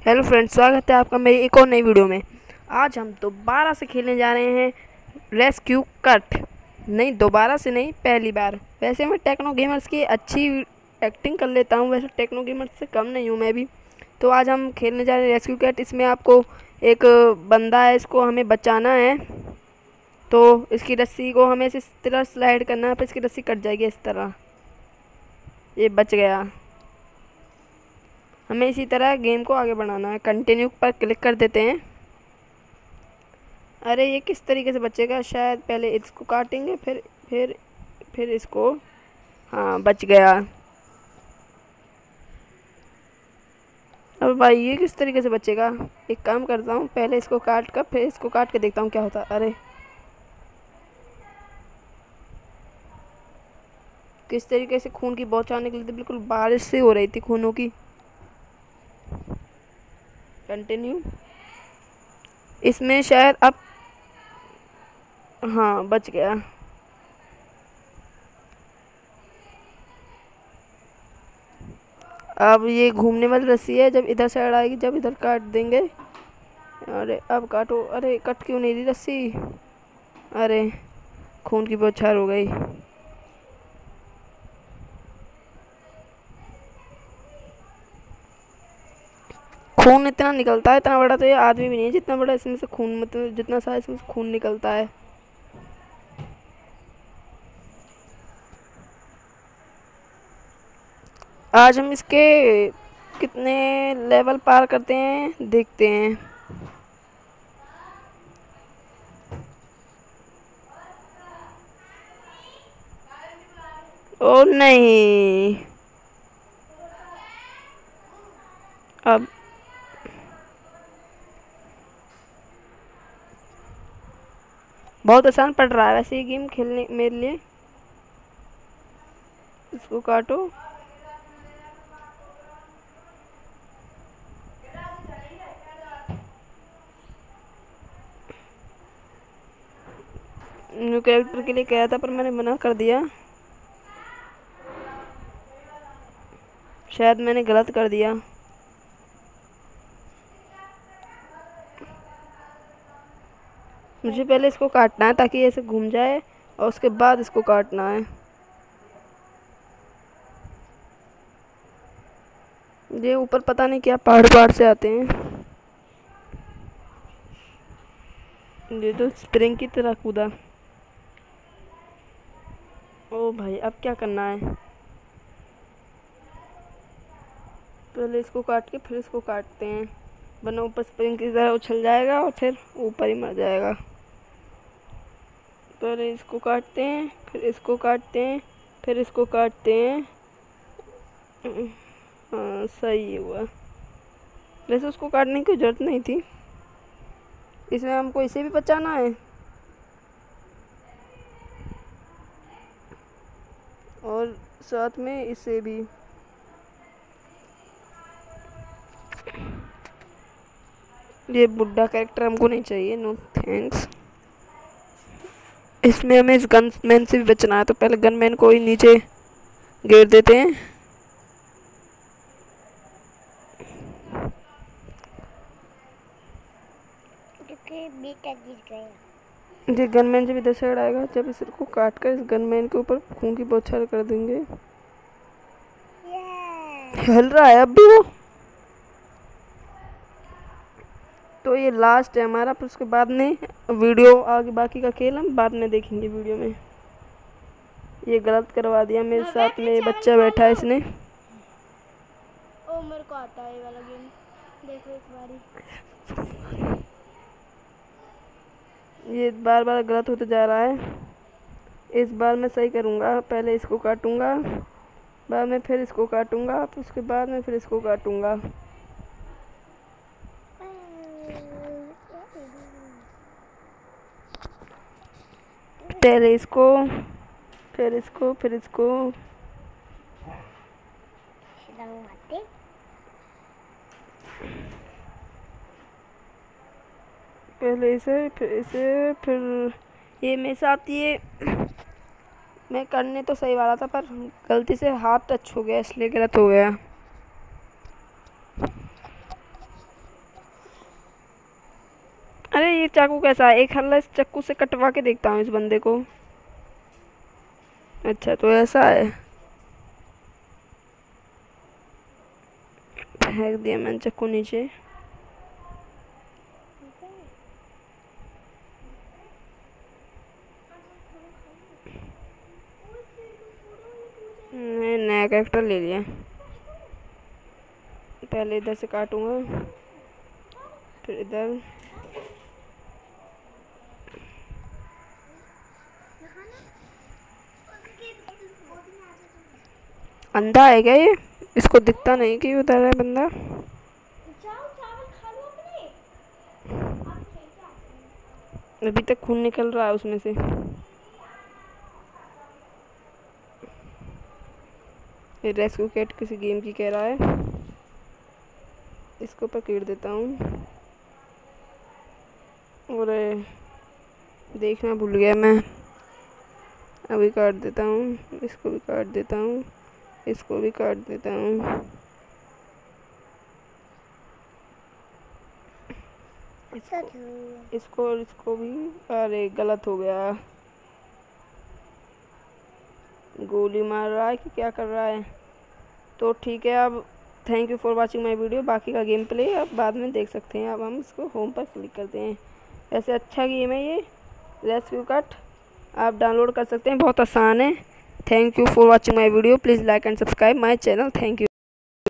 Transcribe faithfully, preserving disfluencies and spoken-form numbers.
Hello friends, स्वागत है आपका मेरी एक और नई वीडियो में। आज हम दोबारा से खेलने जा रहे हैं रेस्क्यू कट। नहीं, दोबारा से नहीं, पहली बार। वैसे मैं टेक्नो गेमर्स की अच्छी एक्टिंग कर लेता हूँ, वैसे टेक्नो गेमर्स से कम नहीं हूँ मैं भी। तो आज हम खेलने जा रहे हैं रेस्क्यू कट। इसमें आपको एक बंदा है, इसको हमें बचाना है। तो इसकी रस्सी को हमें इस तरह स्लाइड करना है, फिर इसकी रस्सी कट जाएगी इस तरह। ये बच गया। हमें इसी तरह गेम को आगे बढ़ाना है। कंटिन्यू पर क्लिक कर देते हैं। अरे ये किस तरीके से बचेगा? शायद पहले इसको काटेंगे, फिर फिर फिर इसको। हाँ, बच गया। अब भाई ये किस तरीके से बचेगा? एक काम करता हूँ, पहले इसको काट कर फिर इसको काट के देखता हूँ क्या होता है। अरे किस तरीके से खून की बौछार निकली थी, बिल्कुल बारिश से हो रही थी खूनों की। कंटिन्यू। इसमें शायद अब हाँ, बच गया। अब ये घूमने वाली रस्सी है, जब इधर साइड आएगी, जब इधर काट देंगे। अरे अब काटो। अरे कट क्यों नहीं रही रस्सी? अरे खून की बौछार हो गई। खून इतना निकलता है, इतना बड़ा तो ये आदमी भी नहीं है जितना बड़ा इसमें से खून, मतलब जितना सारा इसमें से खून निकलता है। आज हम इसके कितने लेवल पार करते हैं देखते हैं। ओ नहीं, अब बहुत आसान पड़ रहा है वैसे ये गेम खेलने मेरे लिए। इसको काटो। न्यू कैरेक्टर के लिए कह रहा था पर मैंने मना कर दिया। शायद मैंने गलत कर दिया। मुझे पहले इसको काटना है ताकि ऐसे घूम जाए, और उसके बाद इसको काटना है। ये ऊपर पता नहीं क्या पहाड़ पहाड़ से आते हैं। ये तो स्प्रिंग की तरह कूदा। ओ भाई, अब क्या करना है? पहले इसको काट के फिर इसको काटते हैं, वरना ऊपर स्प्रिंग की तरह उछल जाएगा और फिर ऊपर ही मर जाएगा। पहले इसको काटते हैं, फिर इसको काटते हैं, फिर इसको काटते हैं। हाँ, सही हुआ। वैसे उसको काटने की जरूरत नहीं थी। इसमें हमको इसे भी बचाना है और साथ में इसे भी। ये बुड्ढा कैरेक्टर हमको नहीं चाहिए, नो थैंक्स। इसमें हमें इस गनमैन से भी बचना है, तो पहले गनमैन को ही नीचे गिर देते हैं। ये गनमैन जब इधर साइड आएगा, जब इसको काट कर इस गनमैन के ऊपर खून की बौछार कर देंगे। हिल रहा है अब भी वो। तो ये लास्ट है हमारा, फिर उसके बाद में वीडियो आगे बाकी का खेल हम बाद में देखेंगे वीडियो में। ये गलत करवा दिया मेरे साथ में, ये बच्चा बैठा है इसने। ओ मेरे को आता है ये वाला गेम, देखो एक बारी। ये बार बार गलत होते जा रहा है। इस बार मैं सही करूँगा। पहले इसको काटूँगा, बाद में फिर इसको काटूँगा, फिर उसके बाद में फिर इसको काटूँगा। पहले इसको, फिर इसको, फिर इसको। पहले इसे, फिर इसे, फिर ये मेरे साथ ये मैं करने तो सही वाला था, पर गलती से हाथ टच हो गया इसलिए गलत हो गया। ये चाकू कैसा है? एक हल्ला इस चाकू से कटवा के देखता हूँ इस बंदे को। अच्छा तो ऐसा है। फेंक दिया मैंने चाकू नीचे। मैं नया कैरेक्टर ले लिया। पहले इधर से काटूंगा, फिर इधर। अंधा है क्या ये? इसको दिखता नहीं कि उधर है बंदा। अभी तक खून निकल रहा है उसमें से। ये रेस्क्यू कैट किसी गेम की कह रहा है। इसको पकड़ देता हूँ। और देखना भूल गया मैं। अभी काट देता हूँ, इसको भी काट देता हूँ, इसको भी काट देता हूँ। इसको इसको इसको भी। अरे गलत हो गया। गोली मार रहा है कि क्या कर रहा है? तो ठीक है, अब thank you for watching my video. बाकी का गेम प्ले अब बाद में देख सकते हैं। अब हम इसको होम पर क्लिक करते हैं। ऐसे अच्छा गेम है ये रेस्क्यू कट, आप डाउनलोड कर सकते हैं, बहुत आसान है। Thank you for watching my video. Please like and subscribe my channel. Thank you.